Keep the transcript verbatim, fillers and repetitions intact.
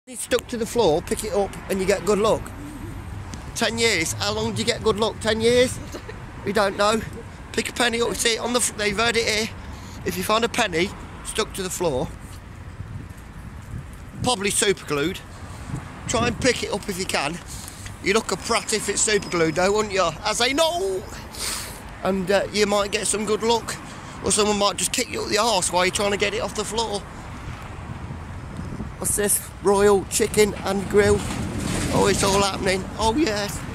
It's stuck to the floor, pick it up and you get good luck. Ten years, how long do you get good luck? Ten years? We don't know. Pick a penny up, see it on the, they've heard it here. If you find a penny stuck to the floor, probably super glued, try and pick it up if you can. You look a prat if it's super glued though, wouldn't you? I say no! And uh, you might get some good luck. Or someone might just kick you up the arse while you're trying to get it off the floor. What's this? Royal chicken and grill. Oh, it's all happening. Oh, yes.